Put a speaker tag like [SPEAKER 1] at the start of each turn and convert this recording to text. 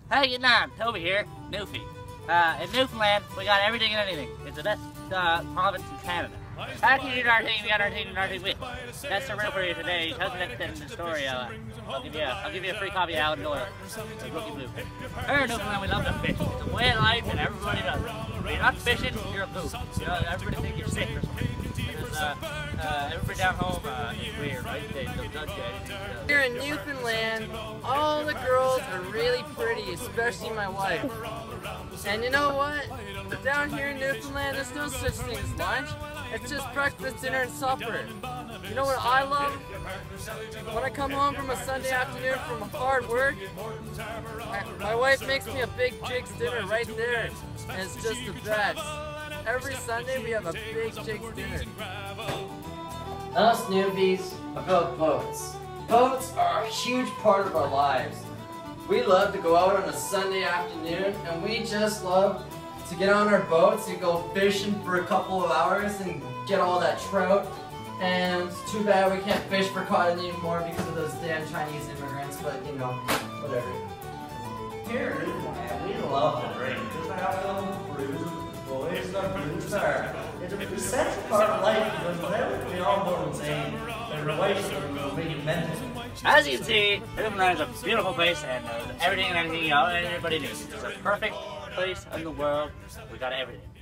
[SPEAKER 1] How you getting on? Toby here, Newfie. In Newfoundland, we got everything and anything. It's the best province in Canada. How can you do our thing? We got our thing and our thing with. That's the riddle for you today. How's the next in the story? I'll give you a free copy of Alan Doyle, the Rookie Blue. Here in Newfoundland, we love to fish. It's a way of life, and everybody does. If you're not fishing, you're a goof. You know, everybody thinks you're sick or something. Everybody down home is weird, right? They'll judge you.
[SPEAKER 2] Here in Newfoundland, all the girls are really pretty, especially my wife. And you know what? But down here in Newfoundland, there's no such thing as lunch. It's just breakfast, dinner, and supper. You know what I love? When I come home from a Sunday afternoon from hard work, my wife makes me a big chicks dinner right there, and it's just the best. Every Sunday we have a big chicks dinner.
[SPEAKER 3] Us newbies about boats. Boats are a huge part of our lives. We love to go out on a Sunday afternoon, and we just love to get on our boats and go fishing for a couple of hours and get all that trout. And it's too bad we can't fish for cod anymore because of those damn Chinese immigrants, but you know, whatever.
[SPEAKER 4] Here, man, we love to drink. Just have some brews. Boys, the brews are. It's an essential part of life because whenever we all go insane, the relationship will make it mental.
[SPEAKER 1] As you can see, Newfoundland is a beautiful place, and everything and anything everybody needs. It's a perfect place in the world. We got everything.